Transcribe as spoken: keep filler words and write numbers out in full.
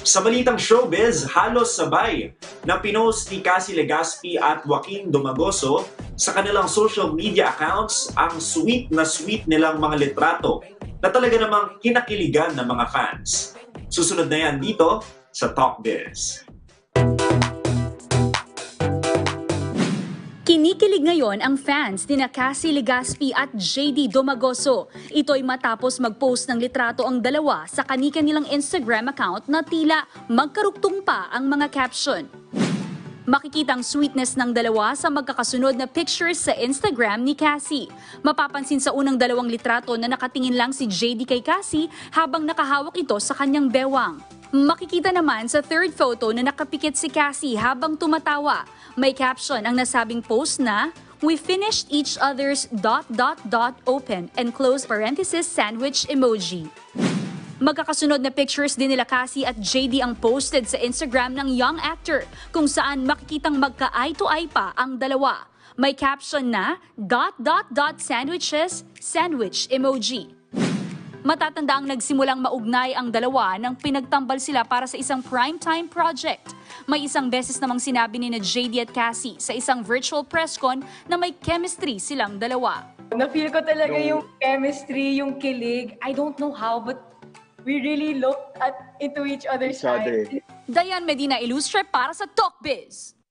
Sa balitang showbiz, halos sabay na pinost ni Cassie Legaspi at Joaquin Domagoso sa kanilang social media accounts ang sweet na sweet nilang mga litrato na talaga namang kinakiligan ng mga fans. Susunod na yan dito sa TalkBiz. Kinikilig ngayon ang fans ni Cassie Legaspi at J D Domagoso. Ito'y matapos mag-post ng litrato ang dalawa sa kani-kanilang Instagram account na tila magkaruktong pa ang mga caption. Makikita ang sweetness ng dalawa sa magkakasunod na pictures sa Instagram ni Cassie. Mapapansin sa unang dalawang litrato na nakatingin lang si J D kay Cassie habang nakahawak ito sa kanyang bewang. Makikita naman sa third photo na nakapikit si Cassie habang tumatawa. May caption ang nasabing post na, "We finished each other's dot dot dot open and close parenthesis sandwich emoji." Magkakasunod na pictures din nila Cassie at J D ang posted sa Instagram ng young actor kung saan makikitang magka-eye to eye pa ang dalawa. May caption na, "dot dot dot sandwiches sandwich emoji." Matatanda ang nagsimulang maugnay ang dalawa nang pinagtambal sila para sa isang primetime project. May isang beses namang sinabi ni na J D at Cassie sa isang virtual press con na may chemistry silang dalawa. Na-feel ko talaga yung chemistry, yung kilig. I don't know how, but we really looked at into each other's Each other. eyes. Dayan Medina Ilustre para sa TalkBiz.